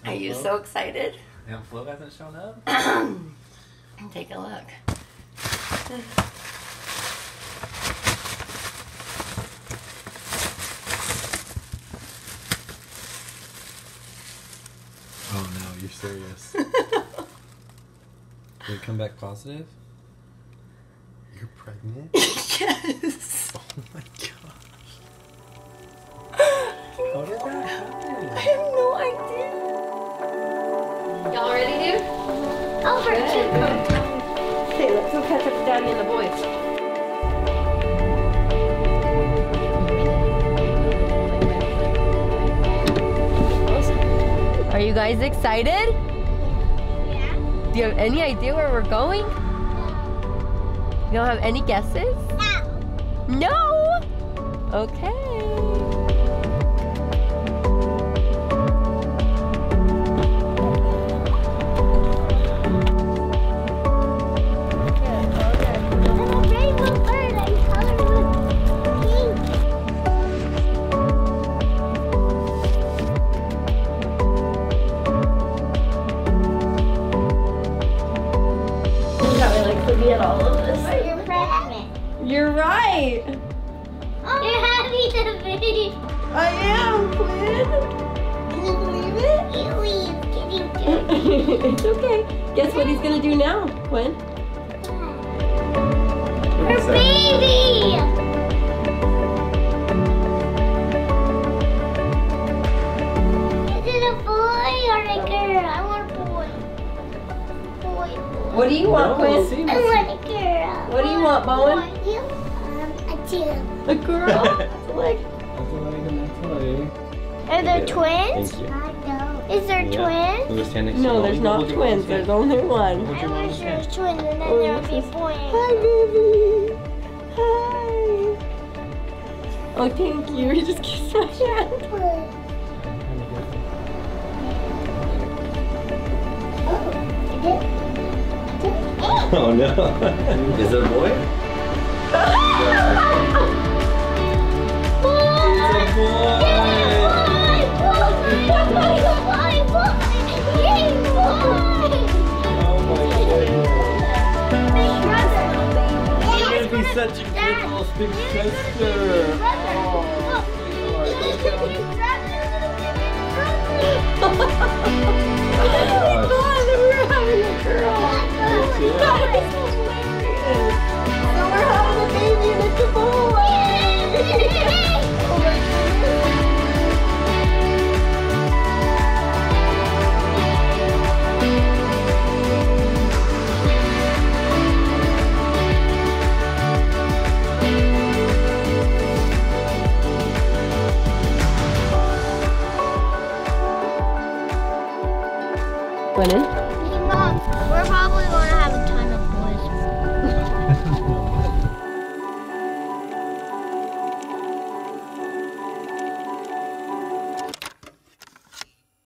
Are you so excited? And Flo hasn't shown up? Take a look. Oh no, you're serious. Did it come back positive? You're pregnant? Yes. Oh my gosh. How did that happen? I have no idea. Y'all ready, dude? Over. Okay, let's go catch up with Daddy and the boys. Are you guys excited? Yeah. Do you have any idea where we're going? You don't have any guesses? No. No? Okay. I'm a rainbow bird. I'm colored with pink. That way, like, forget all of this. You're pregnant. You're right. You're having a baby. I am, Quinn. Can you believe it? He's getting dirty. It's okay. Guess what he's gonna do now, Quinn? Her baby. Is it a boy or a girl? I want a boy. Boy, boy. What do you want, Quinn? I want a girl. What do you want, Bowen? You? A two. A girl? Like, Are there twins? Thank you. I don't. Is there twins? We'll stand next to no, you. there's not twins. There's only one. I wish there was twins and then there would be a boy. Hi, baby. Hi. Oh, thank you. You just kissed my hand. Oh no. Is it a boy? You'd be such a good little big sister. Oh, we're having a girl. That is hilarious. So we're having a baby and it's a boy. Oh my goodness. Hey, Mom, we're